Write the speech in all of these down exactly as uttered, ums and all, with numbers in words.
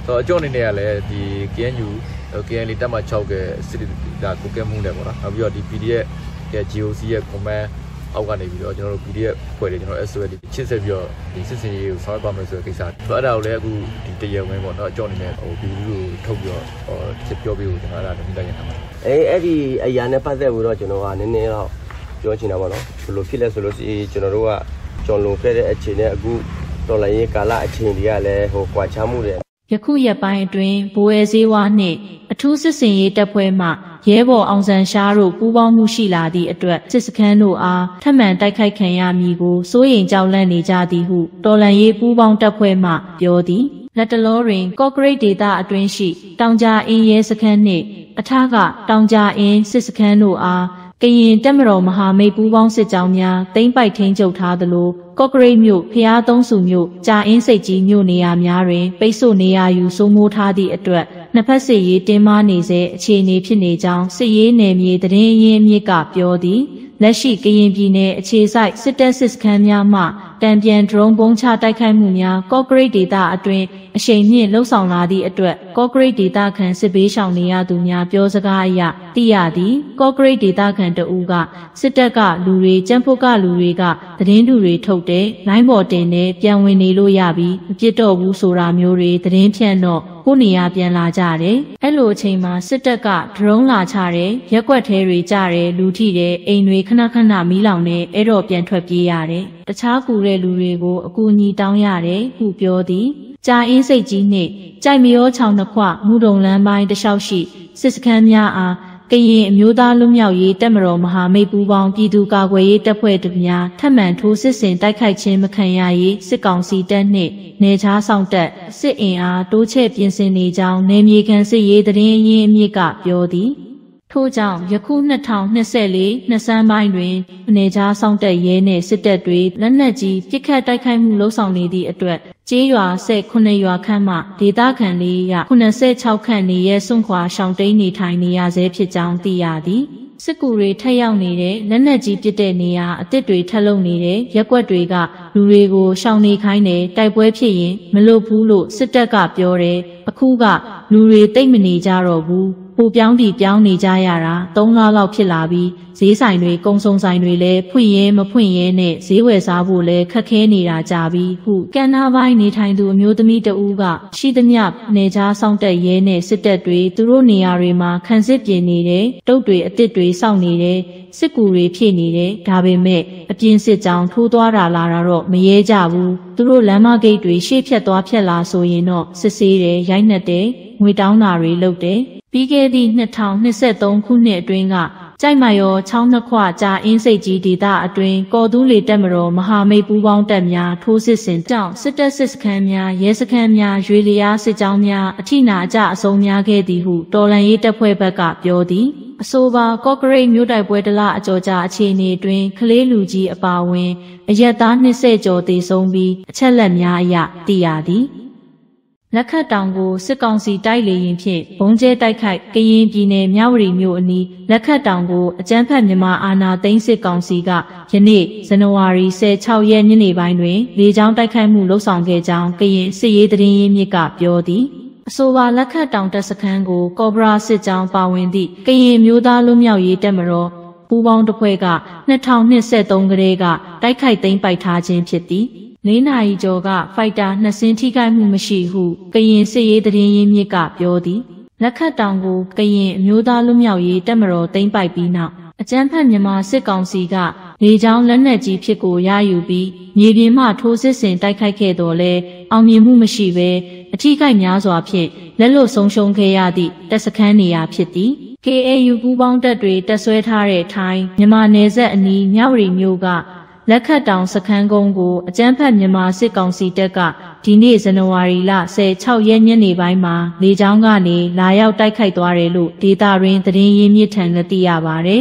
တော့အကြောင်းအနေနဲ့ကလည်းဒီ K N U K N L တက်မှ၆ကစစ်ဒါကိုကဲမှုနဲ့ပေါ့နော်နောက်ပြီးတော့ဒီ P D F ရဲ့ G O C ရဲ့ command အောက်ကနေပြီးတော့ကျွန်တော်တို့ P D F ဖွဲ့တယ်ကျွန်တော် S O L ချစ်ဆက်ပြီးတော့ဒီစစ်စင်ရေးကိုဆောက်ပါမယ်ဆိုတဲ့ကိစ္စဆိုတော့အဲ့ဒါကိုလည်းအခုဒီတရားဝင်ပေါ့နော်အကြောင်းအနေနဲ့ဟိုပြည်သူကိုထုတ်ပြီးတော့ဟိုချက်ပြောပြီးကျွန်တော်အဲ့ဒါလည်းမိလိုက်ရတာပါအေးအဲ့ဒီအရာနဲ့ပတ်သက်ပြီးတော့ကျွန်တော်ကနည်းနည်းတော့ပြောချင်တာပေါ့နော်ဘယ်လိုဖြစ်လဲဆိုလို့ရှိရင်ကျွန်တော်တို့ကကျော်လွန်ခဲ့တဲ့အခြေနဲ့အခုတော်လိုင်းရေးကာလအချိန်တွေကလည်းဟိုကွာခြားမှုတွေယခုရက်ပိုင်းအတွင်းဘိုးအဲဈေးဝါးနှင့်အထူးစစ်စင်ရေးတပ်ဖွဲ့မှရဲဘော်အောင်ဆန်းရှားတို့ပူးပေါင်းမှုရှိလာသည့်အတွက်စစ်စခန်းတို့အားထပ်မံတိုက်ခိုက်ခံရမည်ကိုစိုးရိမ်ကြောက်လန့်နေကြသည်ဟုတော်လှန်ရေးပူးပေါင်းတပ်ဖွဲ့မှပြောသည်လက်တလောတွင်ကော့ဂရိတ်ဒေသအတွင်းရှိတောင်ကြားအင်းရဲစခန်းနှင့်အထကတောင်ကြားအင်းစစ်စခန်းတို့အားကရင်တပ်မတော်မဟာမိတ်ပူးပေါင်းစစ်ကြောင်းများတိမ့်ပိုက်ထိန်းချုပ်ထားသလိုကော့ဂရိတ်မြို့ဖျားသုံးစုမြို့ကြာအင်းစိတ်ကြီးမြို့နေရာများတွင်ပိတ်ဆို့နေရာယူစိုးမိုးထားသည့်အတွက်နှစ်ဖက်စစ်ရေးတင်းမာနေစေအခြေအနေဖြစ်နေကြောင်းစစ်ရေးနယ်မြေသတင်းရင်းမြစ်ကပြောသည်လက်ရှိကရင်ပြည်နယ်အခြေစိုက်စစ်တပ်စစ်စခန်းများမှတံပြန်ဒရုန်းပုံးချတိုက်ခိုက်မှုများကော့ဂရိတ်ဒေသအတွင်းအရှိန်မြင့်လှုပ်ဆောင်လာသည့်အတွက်ကော့ဂရိတ်ဒေသခံစစ်ဘေးရှောင်နေရသူများပြောစကားအရသိရသည်ကော့ဂရိတ်ဒေသခံတဦးကစစ်တပ်ကလူတွေကြမ်းဖုတ်ကလူတွေကသတင်းတူတွေထုတ်တယ်လိုင်းပေါ်တင်နဲ့ပြန်ဝင်နေလို့ရပြီးမပြစ်တော့ဘူးဆိုတာမျိုးတွေသတင်းဖြန့်တော့ကိုနေရပြန်လာကြတယ်အဲ့လိုအချိန်မှာစစ်တပ်ကဒရုန်းလာချတယ်ရက်ွက်သေးတွေကြတယ်လူထိတယ်အိမ်တွေခဏခဏမီးလောင်နေအဲ့တော့ပြန်ထွက်ပြေးရတယ်တခြားကူတဲ့လူတွေကိုအကူအညီတောင်းရတယ်ဟုပြောသည်ကြာအင်းစိတ်ကြီးနှင့်ကြိုက်မရောချောင်းနှစ်ခွမူတုံလမ်းပိုင်းတလျှောက်ရှိစစ်စခန်းများအားကရင်အမျိုးသားလွတ်မြောက်ရေးတပ်မတော်မဟာမိတ်ပူးပေါင်းပြည်သူ့ကာကွယ်ရေးတပ်ဖွဲ့တို့များထပ်မံထိုးစစ်ဆင်တိုက်ခိုက်ခြင်းမခံရရေးစစ်ကောင်စီတပ်နှင့်နေချားဆောင်တပ်စစ်အင်အားတိုးချဲ့ပြင်ဆင်နေကြောင်းနယ်မြေခံစစ်ရေးသတင်းရင်းအမြစ်ကပြောသည်ထို့ကြောင့်ယခုနှစ်ထောင်နှစ်ဆယ်လေးနှစ်ဆန်းပိုင်းတွင်နေချားဆောင်တပ်ရဲနှင့်စစ်တပ်တွေလက်နက်ကြီးပစ်ခတ်တိုက်ခိုက်မှုလှုံ့ဆော်နေသည့်အတွက်ကျေးရွာ၁၉ရွာခန့်မှဒေသခံလေးရ၉၆ခန့်နေရဲစွန့်ခွာရှောင်တိန်နေထိုင်နေရဆဲဖြစ်ကြောင်းသိရသည်စစ်ကူတွေထက်ရောက်နေတဲ့လက်နက်ကြီးပစ်တဲ့နေရာအစ်စ်တွေထက်လုံနေတဲ့ရက်ွက်တွေကလူတွေကိုရှောင်နေခိုင်းတယ်တိုက်ပွဲဖြစ်ရင်မလွတ်ဘူးလို့စစ်တပ်ကပြောတယ်အခုကလူတွေတိတ်မနေကြတော့ဘူးပိုပြောင်းပြီးပြောင်းနေကြရတာသုံးလလောက်ဖြစ်လာပြီးဈေးဆိုင်တွေကုံစုံဆိုင်တွေလည်းဖွင့်ရဲမဖွင့်ရဲနဲ့ဈေးဝယ်စားဖို့လည်းခက်ခဲနေတာကြပြီဟုကန်နာပိုင်းနေထိုင်သူအမျိုးသမီးတဦးကရှိသမျှနေချားဆောင်တက်ရဲနဲ့စစ်တပ်တွေသူတို့နေရာတွေမှာခံစစ်ပြင်နေတယ်တုတ်တွေအစ်စ်တွေစောင့်နေတယ်စစ်ကူတွေဖြည့်နေတယ်ဒါပေမဲ့အပြင်းစစ်ကြောင်ထိုးသွားတာလာတာတော့မရဲကြဘူးသူတို့လမ်းမဂိတ်တွေရှေ့ဖြတ်သွားဖြတ်လာဆိုရင်တော့စစ်ဆေးတယ်ရိုက်နှက်တယ်ငွေတောင်းတာတွေလုပ်တယ်ပြီးခဲ့သည့်နှစ်ထောင်နှစ်ဆက်သုံးခုနှစ်အတွင်းကကြိုက်မရောချောင်းနှစ်ခွကြာအင်းစိတ်ကြီးဒေသအတွင်းကော်တူးလေတပ်မတော်မဟာမိတ်ပူးပေါင်းတပ်များထိုးစစ်ဆင်ကြောင့်စစ်တပ်စစ်စခန်းများရဲစခန်းများရွေလျားစစ်ကြောင်းများအထိနာအကျအဆုံးများခဲ့သည်ဟုတော်လှန်ရေးတပ်ဖွဲ့ဘက်ကပြောသည်အဆိုပါကော့ဂရိတ်မြို့တိုက်ပွဲတလအကြော်ကြာအခြေအနေတွင်ကလေးလူကြီးအပါအဝင်အရက်သားနှစ်ဆယ်ကျော်သေဆုံးပြီးအချက်လက်များအရသိရသည်လက်ခတ်တောင်ကိုစစ်ကောင်စီတိုက်လေရင်ဖြင့်ဘုံကျဲတိုက်ခိုက်ကရင်ပြည်နယ်မြဝတီမြို့အနီးလက်ခတ်တောင်ကိုအကြမ်းဖက်မြန်မာအာဏာသိမ်းစစ်ကောင်စီကယနေ့ဇန်နဝါရီ၁၆ရက်ညနေပိုင်းတွင်လေကြောင်းတိုက်ခိုက်မှုလှုံ့ဆော်ခဲ့ကြောင်းကရင်စစ်ရေးသတင်းရင်းမြစ်ကပြောသည်အဆိုပါလက်ခတ်တောင်တပ်စခန်းကိုကော့ဘရာစစ်ကြောင်းပါဝင်သည့်ကရင်မျိုးသားလွတ်မြောက်ရေးတပ်မတော်ပူးပေါင်းတပ်ဖွဲ့က၂၀၂၃ကလေးကတိုက်ခိုက်သိမ်းပိုက်ထားခြင်းဖြစ်သည်လေးနာရီကျော်ကဖိုက်တာနှစ်စင်းထိခိုက်မှုမရှိဟုကရင်စစ်ရေးသတင်းရင်းမြစ်ကပြောသည်လက်ခတ်တောင်ကိုကရင်အမျိုးသားလွတ်မြောက်ရေးတပ်မတော်သိမ်းပိုက်ပြီးနောက်အကြမ်းဖက်မြန်မာစစ်ကောင်စီကလေကြောင်းလက်နက်ကြီးဖြစ်ကိုရယူပြီးမြေပြင်မှထိုးစစ်ဆင်တိုက်ခိုက်ခဲ့တော်လဲအောင်မြင်မှုမရှိဘဲအထိခိုက်များစွာဖြင့်လက်လွတ်ဆုံးရှုံးခဲ့ရသည့်တပ်စခန်းနေရာဖြစ်သည် K A U ပူးပေါင်းတပ်တွေတပ်ဆွဲထားတဲ့ထိုင်းမြန်မာနယ်စပ်အနီးမြဝတီမြို့ကလက်ခတ်တောင်စခန်းကုန်းကိုအကြမ်းဖက်မြန်မာစစ်ကောင်စီတပ်ကဒီနေ့ဇန်နဝါရီလ၁၆ရက်ညနေပိုင်းမှာလေကြောင်းကနေလာရောက်တိုက်ခိုက်သွားတယ်လို့ဒေတာရင်းသတင်းရင်းမြစ်ထံသိရပါတယ်။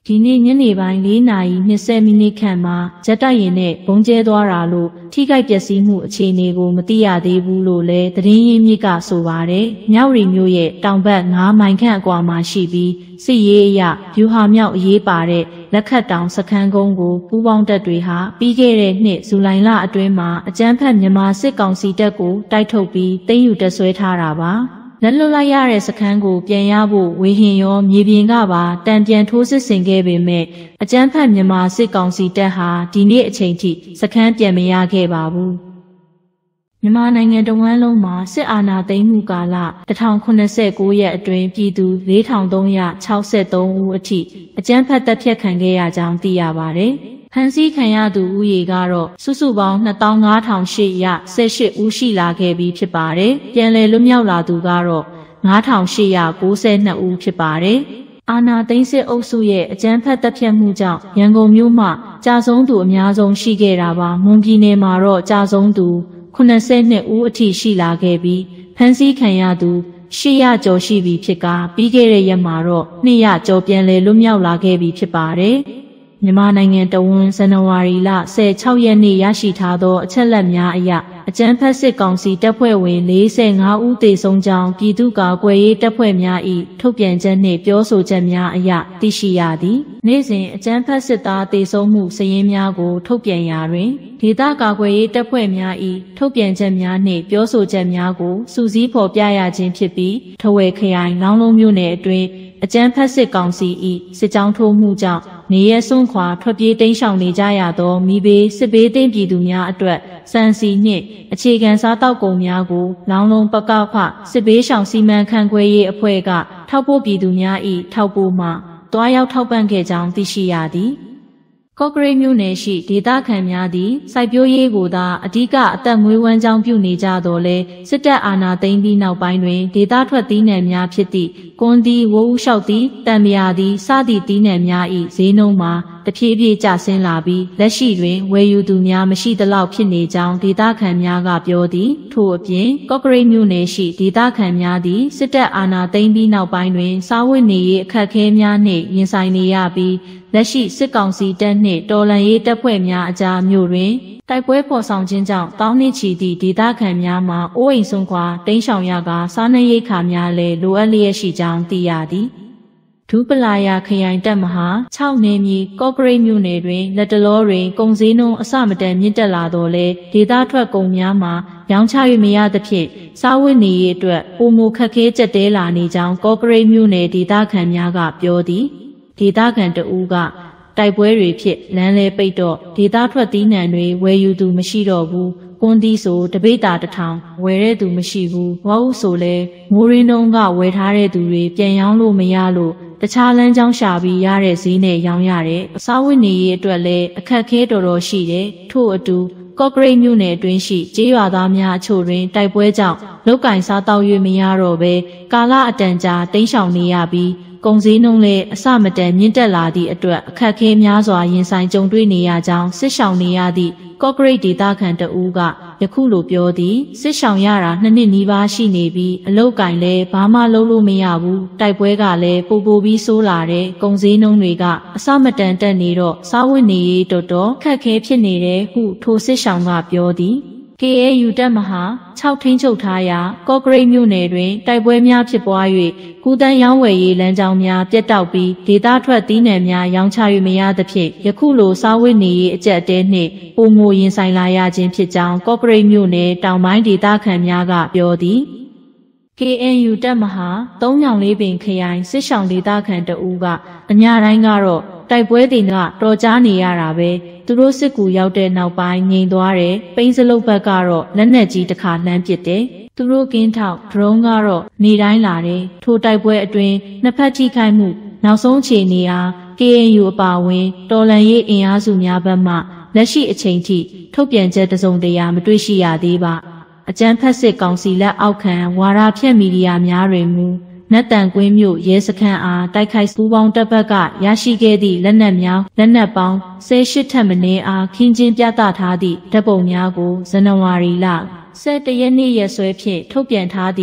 ဒီနေ့ညနေပိုင်း၄နာရီ၂၀မိနစ်ခန့်မှာဂျက်တိုက်ရင်နဲ့ဘုံကျဲသွားတာလို့ထိခိုက်ပျက်စီးမှုအခြေအနေကိုမသိရသေးဘူးလို့လည်းသတင်းရင်းမြစ်ကဆိုပါတယ်။မြောက်ရီမြို့ရဲ့တောင်ဘက်၅မိုင်ခန့်အကွာမှာရှိပြီးစစ်ရေးအရဗျူဟာမြောက်အရေးပါတဲ့လက်ခတ်တောင်စခန်းကုန်းကိုပူးပေါင်းတပ်တွေဟာပြီးခဲ့တဲ့နှစ်ဇူလိုင်လအတွင်းမှာအကြမ်းဖက်မြန်မာစစ်ကောင်စီတပ်ကိုတိုက်ထုတ်ပြီးသိမ်းယူတပ်ဆွဲထားတာပါ။လက်လွတ်လိုက်ရတဲ့စခန်းကိုပြန်ရဖို့ဝေဟင်ရောမြေပြင်ကပါတံပြန်ထိုးစစ်ဆင်ခဲ့ပေမဲ့အကြမ်းဖက်မြန်မာစစ်ကောင်စီတပ်ဟာဒီနေ့အချိန်ထိစခန်းပြန်မရခဲ့ပါဘူး။မြန်မာနိုင်ငံတဝန်းလုံးမှာစစ်အာဏာသိမ်းမှုကာလ၁၉၇၉ရက်အတွင်းပြည်သူ၄ထောင်၃ရာ၆၃ဦးအထိအကြမ်းဖက်တပ်ဖြတ်ခံခဲ့ရကြောင်းသိရပါတယ်။ဖမ်းဆီးခံရသူဦးရေကတော့စုစုပေါင်း၂သောင်း၅ထောင်၈ရာ၁၈ဦးရှိလာခဲ့ပြီးဖြစ်ပါတယ်။ပြန်လည်လွတ်မြောက်လာသူကတော့၅ထောင်၈ရာ၉၂ဦးဖြစ်ပါတယ်။အာဏာသိမ်းစစ်အုပ်စုရဲ့အကြမ်းဖက်တပ်ဖြတ်မှုကြောင့်ရန်ကုန်မြို့မှာကြာဆုံးသူအများဆုံးရှိခဲ့တာပါ။မွန်ပြည်နယ်မှာတော့ကြာဆုံးသူခုနှစ်ဆယ်နှစ်ဦးအထိရှိလာခဲ့ပြီးဖမ်းဆီးခံရသူ၈ရာကျော်ရှိပြီဖြစ်ကာပြီးခဲ့တဲ့ရက်မှာတော့၂ရာကျော်ပြန်လည်လွတ်မြောက်လာခဲ့ပြီဖြစ်ပါတယ်။မြန်မာနိုင်ငံတဝန်းဇန်နဝါရီလ၁၆ရက်နေ့ရရှိထားသောအချက်အလက်များအရအကြမ်းဖက်စစ်ကောင်စီတပ်ဖွဲ့ဝင်၄၅ဦးသေဆုံးကြောင်းပြည်သူ့ကာကွယ်ရေးတပ်ဖွဲ့များ၏ထုတ်ပြန်ချက်နှင့်ပြောဆိုချက်များအရသိရှိရသည်။နေ့စဉ်အကြမ်းဖက်စစ်သားသေဆုံးမှုစာရင်းများကိုထုတ်ပြန်ရာတွင်ဒေသကာကွယ်ရေးတပ်ဖွဲ့များ၏ထုတ်ပြန်ချက်များနှင့်ပြောဆိုချက်များကိုစုစည်းဖော်ပြရခြင်းဖြစ်ပြီးထားဝယ်ခရိုင်လောင်းလုံးမြို့နယ်အတွင်းအကြမ်းဖက်စစ်ကောင်စီ၏စစ်ကြောင်းထိုးမှုကြောင့်နေရစွန့်ခွာထွက်ပြေးတိမ်းရှောင်နေကြရသောမိဘေးစစ်ဘေးသိမ်းပြည်သူများအတွက်စံစီနှင့်အခြေခံစားတောက်ကုန်များကိုလောင်းလုံးပကဖစစ်ဘေးရှောင်စီမံခန့်ခွဲရေးအဖွဲ့ကထောက်ပို့ပြည်သူများ၏ထောက်ပို့မှတွားရောက်ထောက်ပံ့ခဲ့ကြောင်းသိရှိရသည်ကော့ကရိတ်မြို့နယ်ရှိဒေသခံများသည်စိုက်ပျိုးရေးကိုသာအဓိကအသက်မွေးဝမ်းကြောင်းပြုနေကြတော်လဲစစ်တပ်အာဏာသိမ်းပြီးနောက်ပိုင်းတွင်ဒေသထွက်သီးနှံများဖြစ်သည့်ကွန်းသီးဝိုးဦးလျှောက်သီးတံမြာသီးစသည့်သီးနှံများ၏ဈေးနှုန်းမှာတဖြည်းဖြည်းကျဆင်းလာပြီးလက်ရှိတွင်ဝယ်ယူသူများမရှိသလောက်ဖြစ်နေကြောင်းဒေသခံများကပြောသည်ထို့အပြင်ကော့ကရိတ်မြို့နယ်ရှိဒေသခံများသည်စစ်တပ်အာဏာသိမ်းပြီးနောက်ပိုင်းတွင်စားဝတ်နေရေးအခက်အခဲများနှင့်ရင်ဆိုင်နေရပြီးလက်ရှိစစ်ကောင်စီတပ်နှင့်တော်လှန်ရေးတပ်ဖွဲ့များအကြားမြို့တွင်တိုက်ပွဲဖော်ဆောင်ခြင်းကြောင့်တောင်းနှင့်ချီသည့်ဒေသခံများမှအိုးအိမ်ဆုံးခွာတိမ်းရှောင်ရကာစားနပ်ရိက္ခာများလည်းလိုအပ်လျက်ရှိကြောင်းသိရသည်ဒူးပလာယာခရိုင်တပ်မဟာ၆နယ်မြေကော့ကရိတ်မြို့နယ်တွင်လက်တလောတွင်ကုန်စည်နှုန်းအဆမတန်မြင့်တက်လာတော့လဲဒေသထွက်ကုန်များမှာရောင်းချ၍မရသဖြင့်စားဝတ်နေရေးအတွက်ပုံမခက်ခဲကျက်တဲလာနေကြောင်းကော့ကရိတ်မြို့နယ်ဒေသခံများကပြောသည်ဒေသခံတဦးကတိုက်ပွဲတွေဖြစ်လမ်းလဲပိတ်တော့ဒေသထွက်သီးနှံတွေဝယ်ယူသူမရှိတော့ဘူးကွန်းသီးဆိုတပိတ်တာတစ်ထောင်ဝယ်တဲ့သူမရှိဘူးဝါဟုဆိုလဲမိုးရင်းတုံးကဝယ်ထားတဲ့သူတွေပြန်ရောင်းလို့မရလို့တခြားလမ်းကြောင်းရှာပြီးရတဲ့ဈေးနဲ့ရောင်းရတယ်အစားဝတ်နေရေးအတွက်လည်းအခက်ခဲတော်တော်ရှိတယ်ထို့အတူကော့ကရိတ်မြို့နယ်အတွင်းရှိကျေးရွာသားများအချို့တွင်တိုက်ပွဲကြောင့်လုတ်ကင်စားတောက်၍မရတော့ဘဲကာလအတန်ကြာတိမ်းရှောင်နေရပြီးကုန်စည်နှုန်းလည်းအဆမတန်မြင့်တက်လာသည့်အတွက်အခက်အခဲများစွာရင်ဆိုင်ကြုံတွေ့နေရကြောင်းစစ်ဆောင်နေရသည့်ကော့ကရိတ်ဒေသခံတဦးကယခုလိုပြောသည်စစ်ဆောင်ရတာနှစ်နှစ်နီးပါးရှိနေပြီးအလုတ်ကင်လည်းဘာမှလုပ်လို့မရဘူးတိုက်ပွဲကလည်းပိုပိုပြီးဆိုးလာတဲ့ကုန်စည်နှုန်းတွေကအဆမတန်တက်နေတော့စားဝတ်နေရေးတော်တော်ခက်ခဲဖြစ်နေတယ်ဟုထိုစစ်ဆောင်ကပြောသည်ကေအေယူ တပ်မဟာ၆ထိန်းချုပ်ထားရာကော့ကရိတ်မြို့နယ်တွင်တိုက်ပွဲများဖြစ်ပွား၍ကူတန်းရောင်းဝယ်ရေးလမ်းကြောင်းများပြတ်တောက်ပြီးဒေသထွက်သီးနှံများရောင်းချ၍မရသဖြင့်ယခုလိုစားဝတ်နေရေးအကျပ်အတည်းနှင့်ပုံမရင်ဆိုင်လာရခြင်းဖြစ်ကြောင်းကော့ကရိတ်မြို့နယ်တောင်ပိုင်းဒေသခံများကပြောသည် ကေအန်ယူ တပ်မဟာသုံးညောင်လေးပင်ခရိုင်စစ်ဆောင်ဒေသခံတဦးကအညာတိုင်းကတော့တိုက်ပွဲတွေကတော်ကြားနေရတာပဲသူတို့စစ်ကူရောက်တဲ့နောက်ပိုင်းငြိမ်သွားတယ်ပိန်းစလုတ်ဘက်ကတော့လက်နက်ကြီးတစ်ခါလှမ်းပစ်တယ်သူတို့ကင်းထောက်ဒရုန်းကတော့နေတိုင်းလာတယ်ထိုတိုက်ပွဲအတွင်းနှစ်ဖက်ထိခိုက်မှုနောက်ဆုံးအခြေအနေအား ကေအန်ယူ အပါအဝင်တော်လှန်ရေးအင်အားစုများဘက်မှလက်ရှိအချိန်ထိထုတ်ပြန်ချက်တစုံတရာမတွေ့ရှိရသေးပါအကြမ်းဖက်စစ်ကောင်စီလက်အောက်ခံဝါဒဖြန့်မီဒီယာများတွင်မူနတ်တန်ကွင်းမြို့ရဲစခန်းအားတိုက်ခိုက်ပူးပေါင်းတပ်ဘက်ကရရှိခဲ့သည့်လက်နက်များလက်နက်ပေါင်း၁၈ထက်မနည်းအားခင်းကျင်းပြသထားသည့်ဓာတ်ပုံများကိုဇန်နဝါရီလ၁၁ရက်နေ့ရက်စွဲဖြင့်ထုတ်ပြန်ထားသည့်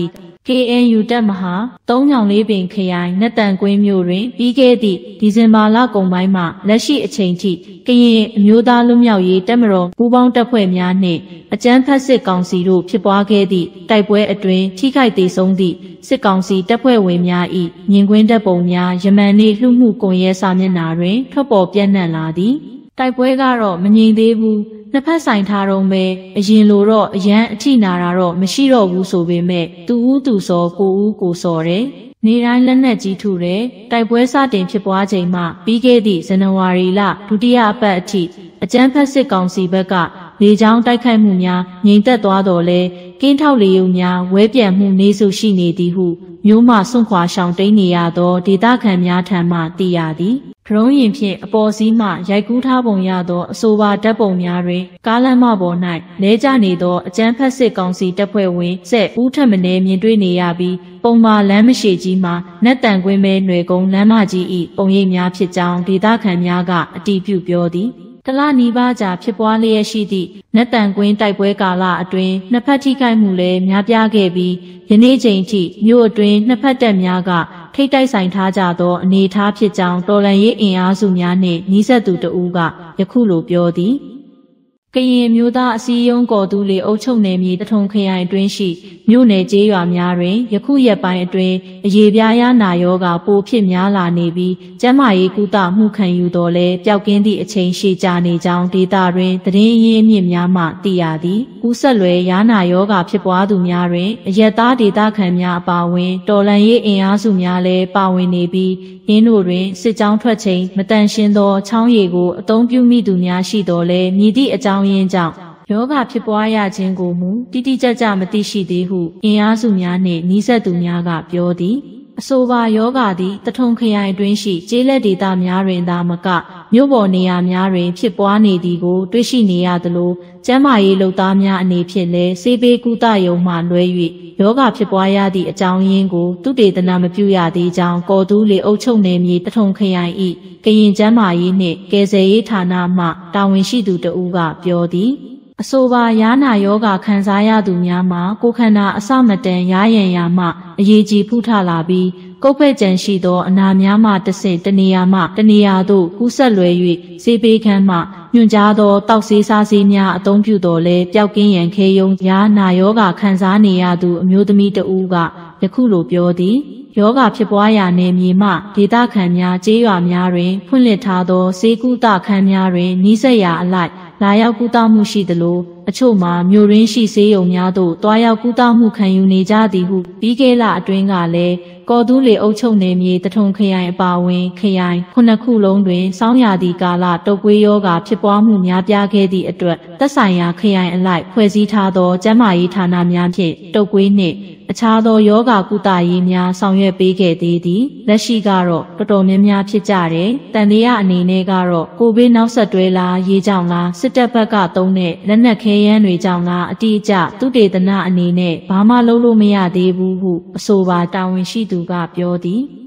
K N U တပ်မဟာသုံးညောင်လေးပင်ခရိုင်နတ်တန်ကွင်းမြို့တွင်ပြီးခဲ့သည့်ဒီဇင်ဘာလကုန်ပိုင်းမှလက်ရှိအချိန်ထိကရင်အမျိုးသားလွတ်မြောက်ရေးတပ်မတော်ပူးပေါင်းတပ်ဖွဲ့များနှင့်အကြမ်းဖက်စစ်ကောင်စီတို့ဖြစ်ပွားခဲ့သည့်တိုက်ပွဲအတွင်းထိခိုက်ဒေဆုံးသည့်စစ်ကောင်စီတပ်ဖွဲ့ဝင်များ၏မြင်ကွင်းတပ်ပုံများယမန်နေ့လှုမှုကွန်ရက်စာမျက်နှာတွင်ထွက်ပေါ်ပြန့်နှံ့လာသည်တိုက်ပွဲကတော့မငြိမ်သေးဘူးနှစ်ဖက်ဆိုင်ထားတော့ပဲအရင်လိုတော့အရန်အထိနာတာတော့မရှိတော့ဘူးဆိုပေမဲ့သူဦးသူစောကိုဦးကိုစောတယ်နေတိုင်းလက်နက်ကြီးထုတယ်တိုက်ပွဲစတင်ဖြစ်ပွားချိန်မှပြီးခဲ့သည့်ဇန်နဝါရီလဒုတိယအပတ်အထိအကြမ်းဖက်စစ်ကောင်စီဘက်ကလေကြောင်းတိုက်ခိုက်မှုများငြိမ်သက်သွားတော်လဲကင်းထောက်လေယုံများဝဲပြန်မှုနေစုရှိနေသည်ဟုမျိုးမစွန့်ခွာရှောင်တိန်နေရသောဒေသခံများထံမှသိရသည်ဒရုန်းယာဉ်ဖြင့်အပေါ်စီးမှရိုက်ကူးထားပုံရသောအဆိုပါဓာတ်ပုံများတွင်ကားလမ်းမပေါ်၌လဲကျနေသောအကြမ်းဖက်စစ်ကောင်စီတပ်ဖွဲ့ဝင်ဆက်ဦးထက်မင်းမြင်တွေ့နေရပြီးပုံမှာလမ်းမရှိကြီးမှာနတ်တန်ကွင်းမဲຫນွေကုန်းလမ်းမကြီး၏ပုံရိပ်များဖြစ်ကြောင်းဒေသခံများကအတည်ပြုပြောသည်တလနီးပါးကြာဖြစ်ပွားလျက်ရှိသည့်နတ်တန်ကွင်းတိုက်ပွဲကာလအတွင်းနှစ်ဖက်ထိခိုက်မှုလည်းများပြားခဲ့ပြီးယနေ့ချိန်ထိမြို့အတွင်းနှစ်ဖက်တပ်များကထိတ်တိုက်ဆိုင်ထားကြသောအနေအထားဖြစ်ကြောင်းတော်လှန်ရေးအင်အားစုများနှင့်နှီးစပ်သူတဦးကယခုလိုပြောသည်ကရင်မျိုးသားအစည်းအရုံးကော်သူလေအုပ်ချုပ်နယ်မြေတထုံခရိုင်အတွင်းရှိမြို့နယ်ကျေးရွာများတွင်ယခုရက်ပိုင်းအတွင်းအရေပြားရနာယောဂါပိုဖြစ်များလာနေပြီးကျန်းမာရေးကုသမှုခံယူတော်လဲပျောက်ကင်းသည့်အချိန်ရှည်ကြာနေကြောင်းဒေသတွင်သတင်းအရင်းအမြစ်များမှသိရသည်ကူးဆက်လွယ်ရနာယောဂါဖြစ်ပွားသူများတွင်အရက်သားဒေသခံများအပါအဝင်တော်လှန်ရေးအင်အားစုများလည်းပါဝင်နေပြီးရင်းတို့တွင်စစ်ကြောင်းထွက်ချိန်မတန်ရှင်းသောချောင်းရည်ကိုအသုံးပြုမိသူများရှိတော်လဲမြည်သည့်အကြောင်းရင်းကြောင့်ယောဂဖြစ်ပွားရခြင်းကိုမူတိတိကျကျမသိရှိသေးဟုအင်အားစုများနှင့်နှီးစပ်သူများကပြောသည်အဆိုပါယောဂသည်တထုံခရိုင်အတွင်းရှိကျေးလက်ဒေသများတွင်သာမကမြို့ပေါ်နေရာများတွင်ဖြစ်ပွားနေသည်ကိုတွေ့ရှိနေရသလိုကျန်းမာရေးလုပ်သားများအနေဖြင့်လည်းဆေးပေးကုသရုံမှလွဲ၍ယောဂဖြစ်ပွားရသည့်အကြောင်းရင်းကိုသုတေသနမပြုရသေးကြောင်းကော်တူးလေအုပ်ချုပ်နယ်မြေတထုံခရိုင်၏ကရင်ကျန်းမာရေးနှင့်ကယ်ဆယ်ရေးဌာနမှတာဝန်ရှိသူတဦးကပြောသည်အဆိုပါယာနာယောဂခံစားရသူများမှာကိုယ်ခန္ဓာအစမတန်ရားရန်ရာမှအရေးကြီးဖူးထလာပြီးကုတ်ဖက်ကြံရှိသောအနာများမှတဆင့်တနေရာမှတနေရာသို့ကူးဆက်လွယ်၍ဆေးပေးခန်းမှညွှန်ကြားသောတောက်ဆေးစားဆေးများအသုံးပြုတော်လဲပျောက်ကင်းရန်ခဲယုံယာနာယောဂခံစားနေရသူအမျိုးသမီးတဦးကယခုလိုပြောသည်ယောဂဖြစ်ပွားရာနယ်မြေမှဒေသခံများကျေးရွာများတွင်ဖွင့်လှစ်ထားသောဆေးကုသခန်းများတွင်နှီးစပ်ရာအလိုက်လာရောက်ကုသမှုရှိသလိုအချို့မှာမြို့ရင်းရှိဆေးရုံများသို့တွားရောက်ကုသမှုခံယူနေကြသည်ဟုပြီးခဲ့လအတွင်းကလည်းကော်တူးလေအုပ်ချုပ်နယ်မြေတထုံခရိုင်အပါအဝင်ခရိုင်ခုနှစ်ခုလုံးတွင်စောင်းရာသီကာလတုပ်ကွေးယောဂဖြစ်ပွားမှုများပြားခဲ့သည့်အတွက်သက်ဆိုင်ရာခရိုင်အလိုက်ဖွဲ့စည်းထားသောကျန်းမာရေးဌာနများဖြင့်တုပ်ကွေးနှင့်အခြားသောယောဂကုသရေးများဆောင်ရွက်ပေးခဲ့သေးသည်လက်ရှိကတော့တော်တော်များများဖြစ်ကြတယ်တန်တရားအနေနဲ့ကတော့ကိုဗစ်နောက်ဆက်တွဲလားရေးကြောင့်လားစစ်တပ်ဘက်ကသုံးတဲ့လက်နက်ခဲယမ်းတွေကြောင့်လားအတိအကျသုတေသနအနေနဲ့ဘာမှလုပ်လို့မရသေးဘူးဟုအဆိုပါတာဝန်ရှိသူကပြောသည်